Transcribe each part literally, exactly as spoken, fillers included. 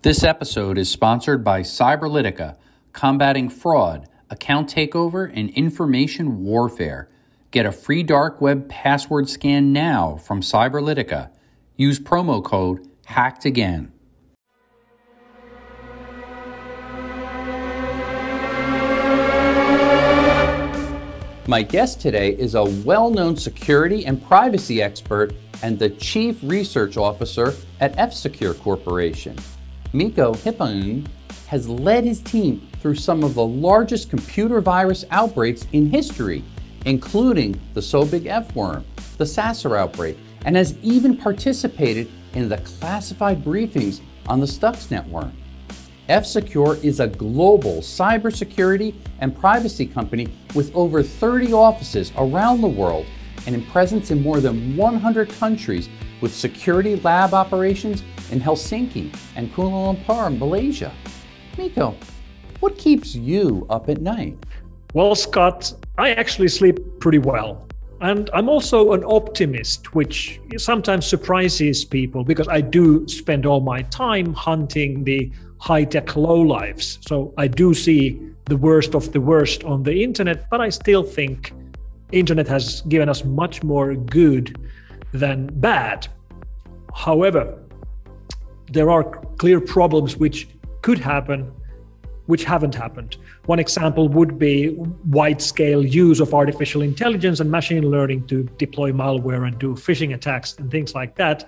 This episode is sponsored by Cyberlytica, combating fraud, account takeover, and information warfare. Get a free dark web password scan now from Cyberlytica. Use promo code HACKEDAGAIN. My guest today is a well-known security and privacy expert and the Chief Research Officer at F-Secure Corporation. Mikko Hyppönen has led his team through some of the largest computer virus outbreaks in history, including the SOBIG-F worm, the Sasser outbreak, and has even participated in the classified briefings on the Stuxnet worm. F-Secure is a global cybersecurity and privacy company with over thirty offices around the world and in presence in more than one hundred countries, with security lab operations in Helsinki and Kuala Lumpur, Malaysia. Mikko, what keeps you up at night? Well, Scott, I actually sleep pretty well. And I'm also an optimist, which sometimes surprises people because I do spend all my time hunting the high-tech lowlifes. So I do see the worst of the worst on the internet, but I still think internet has given us much more good than bad. However, there are clear problems which could happen, which haven't happened. One example would be wide-scale use of artificial intelligence and machine learning to deploy malware and do phishing attacks and things like that.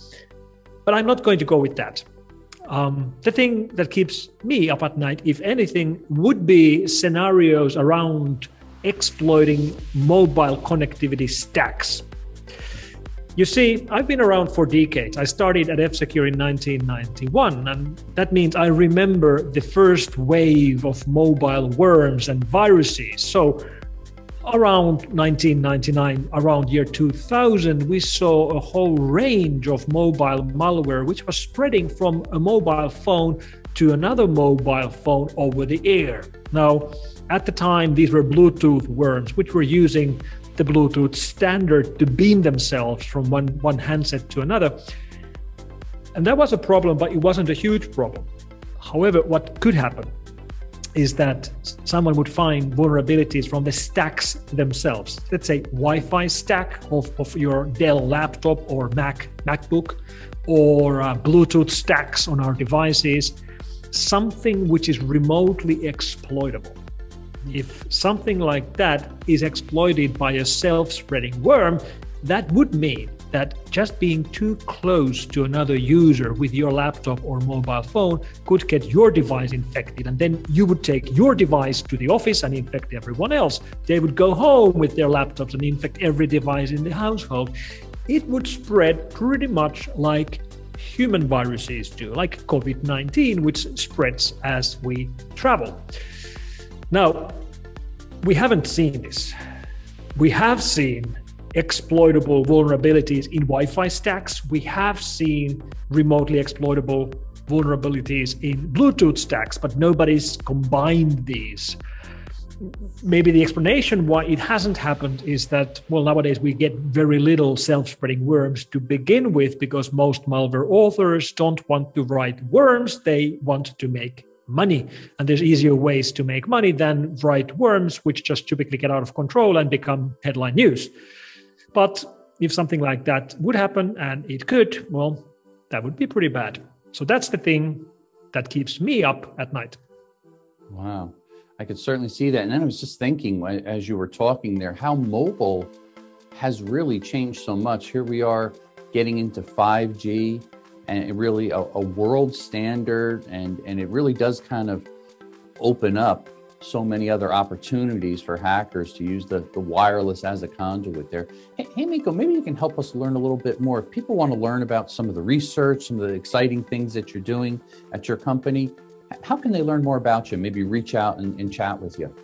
But I'm not going to go with that. Um, the thing that keeps me up at night, if anything, would be scenarios around exploiting mobile connectivity stacks. You see, I've been around for decades. I started at F-Secure in nineteen ninety-one, and that means I remember the first wave of mobile worms and viruses. So around nineteen ninety-nine, around year two thousand, we saw a whole range of mobile malware which was spreading from a mobile phone to another mobile phone over the air. Now, at the time, these were Bluetooth worms, which were using the Bluetooth standard to beam themselves from one, one handset to another. And that was a problem, but it wasn't a huge problem. However, what could happen is that someone would find vulnerabilities from the stacks themselves. Let's say Wi-Fi stack of, of your Dell laptop or Mac, MacBook, or uh, Bluetooth stacks on our devices, something which is remotely exploitable. If something like that is exploited by a self-spreading worm, that would mean that just being too close to another user with your laptop or mobile phone could get your device infected. And then you would take your device to the office and infect everyone else. They would go home with their laptops and infect every device in the household. It would spread pretty much like human viruses do, like COVID nineteen, which spreads as we travel. Now, we haven't seen this. We have seen exploitable vulnerabilities in Wi-Fi stacks. We have seen remotely exploitable vulnerabilities in Bluetooth stacks, but nobody's combined these. Maybe the explanation why it hasn't happened is that, well, nowadays we get very little self-spreading worms to begin with because most malware authors don't want to write worms, they want to make money. And there's easier ways to make money than write worms, which just typically get out of control and become headline news. But if something like that would happen, and it could, well, that would be pretty bad. So that's the thing that keeps me up at night. Wow. I could certainly see that. And then I was just thinking, as you were talking there, how mobile has really changed so much. Here we are getting into five G, and it really a, a world standard, and, and it really does kind of open up so many other opportunities for hackers to use the, the wireless as a conduit there. Hey, hey, Mikko, maybe you can help us learn a little bit more. If people want to learn about some of the research, some of the exciting things that you're doing at your company, how can they learn more about you? Maybe reach out and, and chat with you.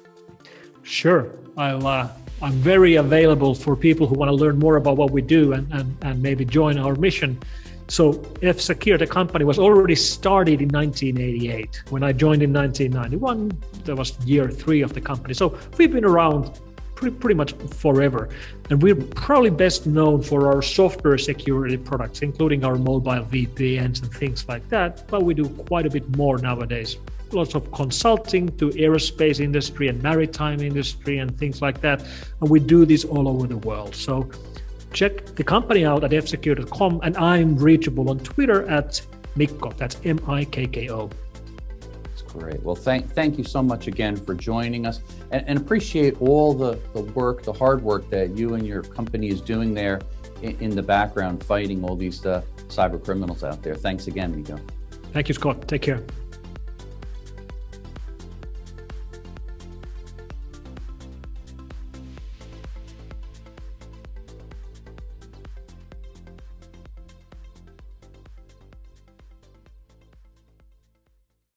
Sure. I'll, uh, I'm very available for people who want to learn more about what we do and, and, and maybe join our mission. So F-Secure, the company, was already started in nineteen eighty-eight. When I joined in nineteen ninety-one, that was year three of the company. So we've been around pretty, pretty much forever. And we're probably best known for our software security products, including our mobile V P Ns and things like that. But we do quite a bit more nowadays. Lots of consulting to aerospace industry and maritime industry and things like that. And we do this all over the world. So check the company out at f secure dot com, and I'm reachable on Twitter at Mikko. That's M I K K O. That's great. Well, thank thank you so much again for joining us, and, and appreciate all the, the work, the hard work that you and your company is doing there in, in the background, fighting all these uh, cyber criminals out there. Thanks again, Mikko. Thank you, Scott. Take care.